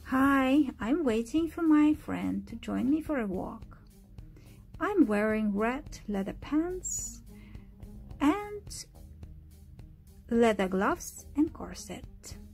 Hi, I'm waiting for my friend to join me for a walk. I'm wearing red leather pants and leather gloves and corset.